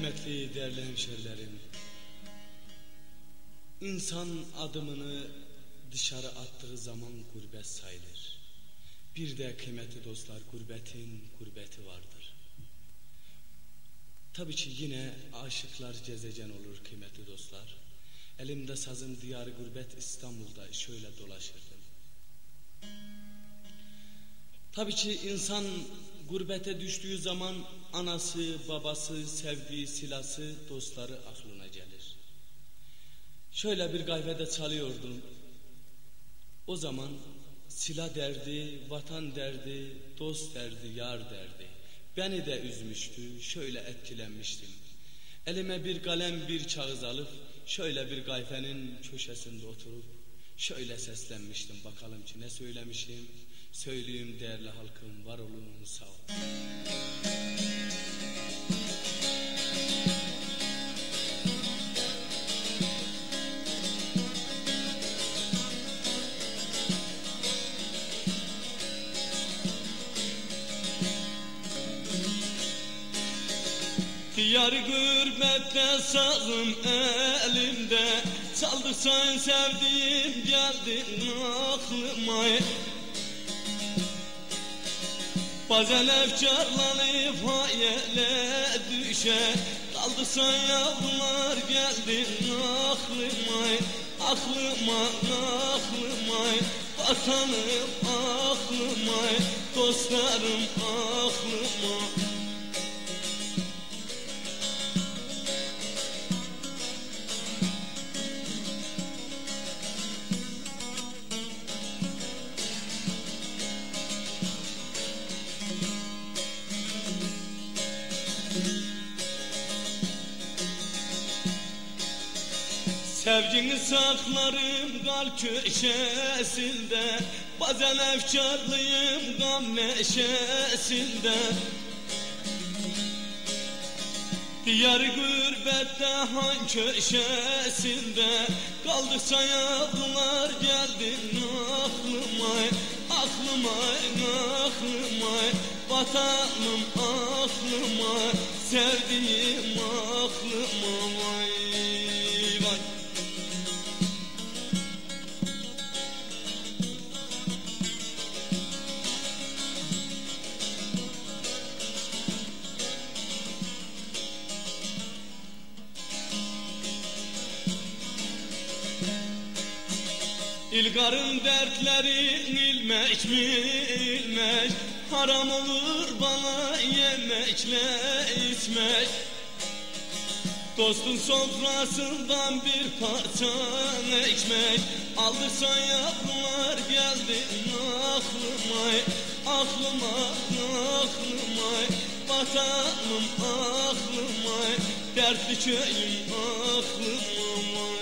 Kıymetli değerli hemşerilerim, İnsan adımını dışarı attığı zaman gurbet sayılır. Bir de kıymetli dostlar, gurbetin gurbeti vardır. Tabii ki yine aşıklar cezecen olur kıymetli dostlar. Elimde sazım diyarı gurbet İstanbul'da şöyle dolaşırdım. Tabii ki insan gurbete düştüğü zaman anası, babası, sevdiği, silası, dostları aklına gelir. Şöyle bir gayvede çalıyordum. O zaman silah derdi, vatan derdi, dost derdi, yar derdi. Beni de üzmüştü, şöyle etkilenmiştim. Elime bir kalem, bir kağıt alıp şöyle bir gayfenin köşesinde oturup şöyle seslenmiştim. Bakalım ki ne söylemişim. Söyleyeyim değerli halkım, var olun, sağ olun. Diyar gurbette sazım elimde, çaldı sen sevdiğim geldin aklıma. Bazen efkarlanıp hayale düşe, kaldı sen yavrular geldin aklıma. Aklıma, aklıma, vatanım aklıma, dostlarım aklıma. Sevgini saklarım kalp köşesinde, bazen efkarlıyım gam neşesinde. Diyar gurbette han köşesinde, kaldıkça yavrular geldin aklıma. Aklıma, aklıma, vatanım aklıma, sevdiğim aklıma. Vay vay. İlgarın dertlerin ilmek mi ilmek, haram olur bana yemekle içmek. Dostun sofrasından bir parça ekmek, aldırsan yavrular geldin aklıma. Aklıma, aklıma, vatanım aklıma, dertli köyüm aklıma.